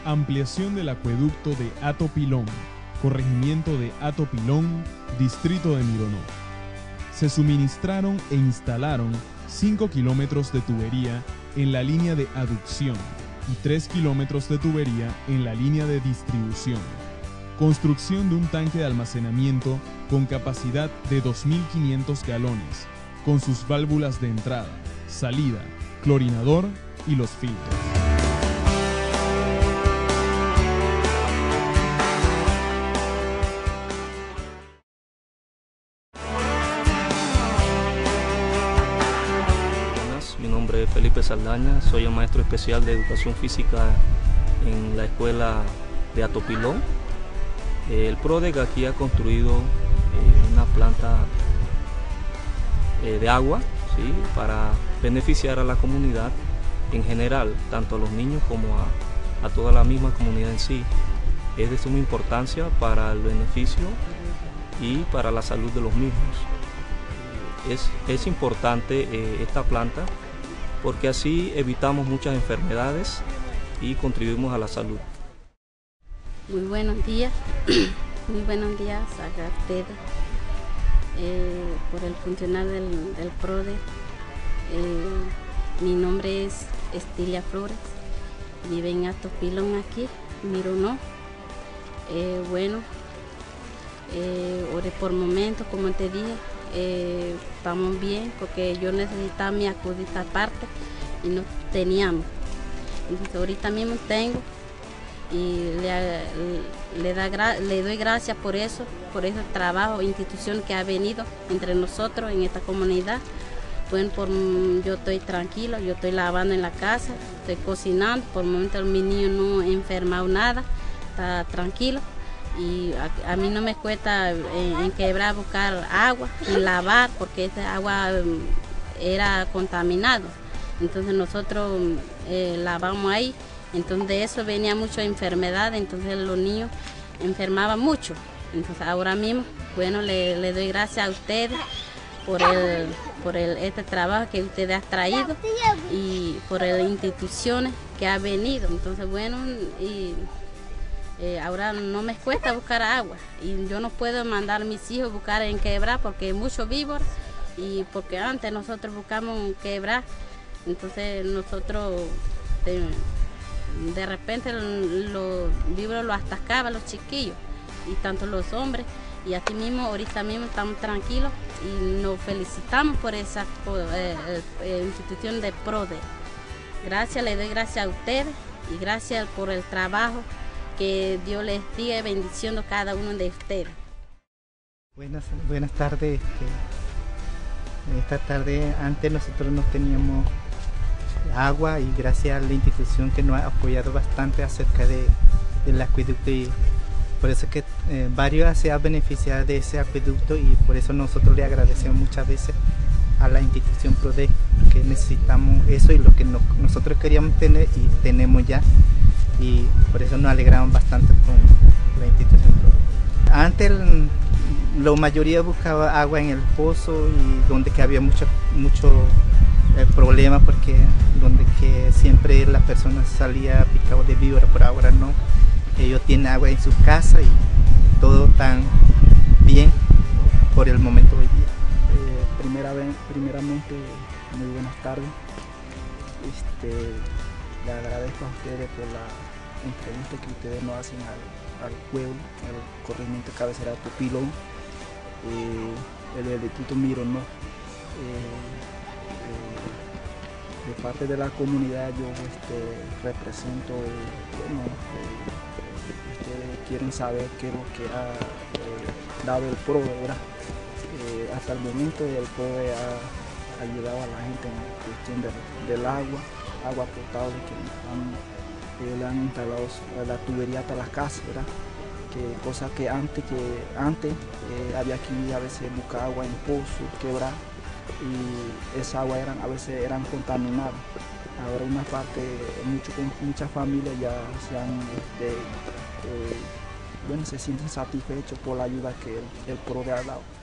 Ampliación del acueducto de Hato Pilón, corregimiento de Hato Pilón, distrito de Mironó. Se suministraron e instalaron 5 kilómetros de tubería en la línea de aducción y 3 kilómetros de tubería en la línea de distribución. Construcción de un tanque de almacenamiento con capacidad de 2.500 galones, con sus válvulas de entrada, salida, clorinador y los filtros. Mi nombre es Felipe Saldaña, soy el maestro especial de educación física en la escuela de Hato Pilón. El PRODEC aquí ha construido una planta de agua, ¿sí?, para beneficiar a la comunidad en general, tanto a los niños como a toda la misma comunidad en sí. Es de suma importancia para el beneficio y para la salud de los mismos. Es importante esta planta porque así evitamos muchas enfermedades y contribuimos a la salud. Muy buenos días, muy buenos días a ustedes, por el funcionario del PRODEC. Mi nombre es Estilia Flores, vive en Hato Pilón aquí, Mironó. Ahora por momento, como te dije, estamos bien porque yo necesitaba mi acudita aparte y no teníamos. Entonces ahorita mismo tengo y le doy gracias por ese trabajo, institución que ha venido entre nosotros en esta comunidad. Bueno, yo estoy tranquila, yo estoy lavando en la casa, estoy cocinando, por el momento mi niño no ha enfermado nada, está tranquilo. Y a mí no me cuesta en quebrar buscar agua y lavar porque esta agua era contaminada. Entonces nosotros lavamos ahí, entonces de eso venía mucha enfermedad, entonces los niños enfermaban mucho. Entonces ahora mismo, bueno, le doy gracias a ustedes por este trabajo que ustedes han traído y por las instituciones que han venido. Entonces bueno, ahora no me cuesta buscar agua y yo no puedo mandar a mis hijos a buscar en quebrar porque hay mucho víbora y porque antes nosotros buscamos quebrar, entonces nosotros de repente los víboras los atacaban los chiquillos y tanto los hombres, y así mismo ahorita mismo estamos tranquilos y nos felicitamos por esa institución de PRODEC. Gracias, le doy gracias a ustedes y gracias por el trabajo. Que Dios les siga bendiciendo a cada uno de ustedes. Buenas tardes. Esta tarde antes nosotros no teníamos agua y gracias a la institución que nos ha apoyado bastante acerca del acueducto, y por eso que varios se han beneficiado de ese acueducto, y por eso nosotros le agradecemos muchas veces a la institución PRODEC, que necesitamos eso y lo que nosotros queríamos tener y tenemos ya. Y por eso nos alegramos bastante con la institución PRODEC. Antes la mayoría buscaba agua en el pozo y donde que había mucho problema, porque donde que siempre las personas salían picados de víbora. Por ahora no, ellos tienen agua en su casa y todo tan bien por el momento hoy día. Primeramente, muy buenas tardes. Le agradezco a ustedes por la entrevista que ustedes nos hacen al pueblo, al corregimiento cabecera de Hato Pilón, el distrito Mironó. De parte de la comunidad yo represento, ustedes quieren saber qué es lo que ha dado el PRODEC, ¿verdad? Hasta el momento el PRODEC ha ayudado a la gente en cuestión del agua potable, que le han instalado la tubería hasta las casas, ¿verdad? Cosa que antes había que ir a veces buscar agua en pozo, quebrar, y esa agua a veces eran contaminadas. Ahora una parte, muchas familias ya se sienten satisfechos por la ayuda que el PRODEC ha dado.